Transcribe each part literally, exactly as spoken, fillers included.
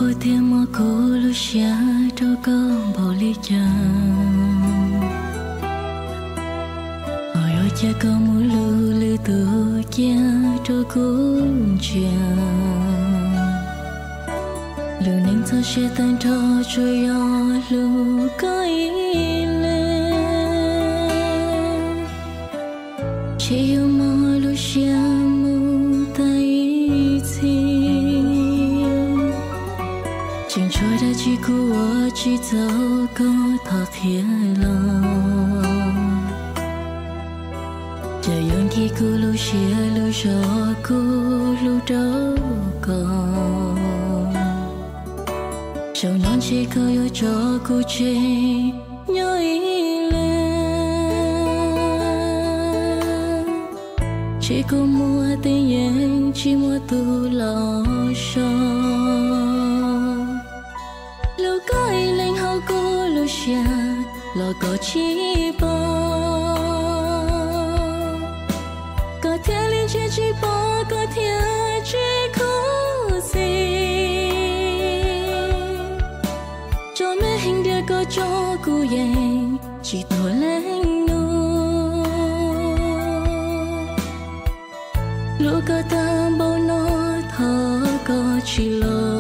po te mo ko lu xia cho có bao lý chang ôi ôi cha có mu lu lu tu cha cho cũng cha lu nên cho sẽ tan cho cho yo lu có ý lên chỉ yêu mo lu xia mu tay chính trôi đã chỉ của chỉ dẫu có thật hiền lòng chờ yon khi cô lu xia lu cho cô lu đâu còn sau non chỉ có yêu cho cô chê nhớ ý lên chỉ có mua tình yên chỉ mua tu lo cho lâu coi lên hậu cô lu xia lo có chỉ bỏ có thể liên chia chỉ bỏ có thể chỉ có gì cho mẹ hình đưa có cho cô yên chỉ tôi lên nu lúc có tâm bao nó thở có chỉ lo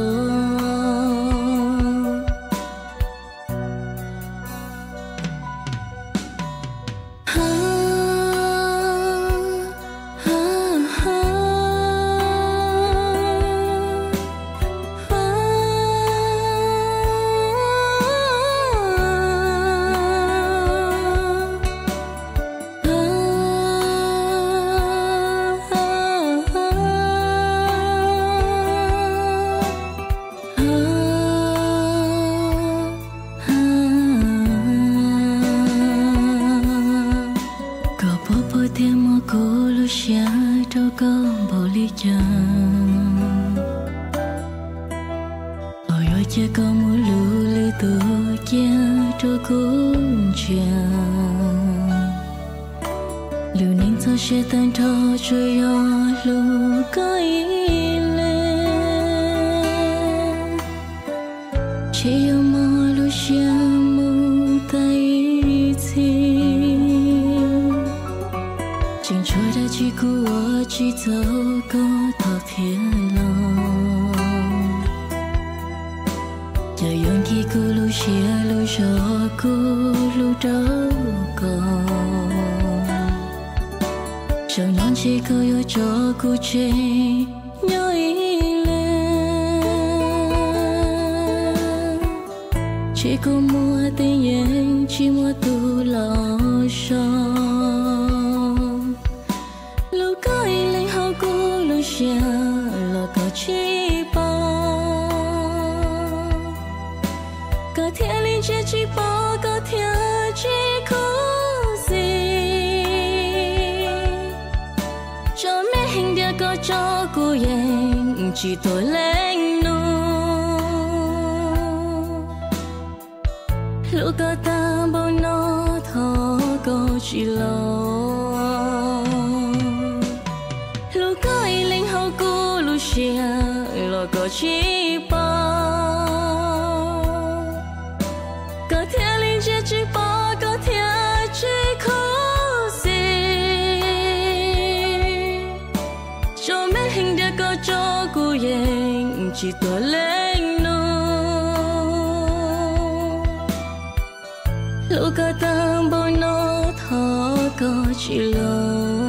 cha có mu lu lu tu cha cho cũng cha lu nên cho sẽ tan cho cho yo lu có ý lên chỉ yêu mo lu xia mu tay thiên chính trôi đã chỉ của chỉ dẫu có thật hiền lòng chờ yon khi cô lu xia lu cho cô lu đâu còn sau non chỉ có yêu cho cô chê nhớ ý lên chỉ có mua tình yên chỉ mua tu lo cho lu có ý lên hậu cô lu xia lo có chỉ có thể liên chia chỉ bỏ có thể chỉ có gì cho mẹ hình đưa có cho cô yên chỉ tôi lên nu lúc có ta bao nó thọ có chỉ lo lúc có ý lên hậu cô lu xia lo có chỉ bỏ có thể liên chia chỉ bỏ có thể chỉ có gì cho mẹ hình đưa có cho cô yên chỉ tôi lên nu lúc có tâm bao nó thọ có chỉ lo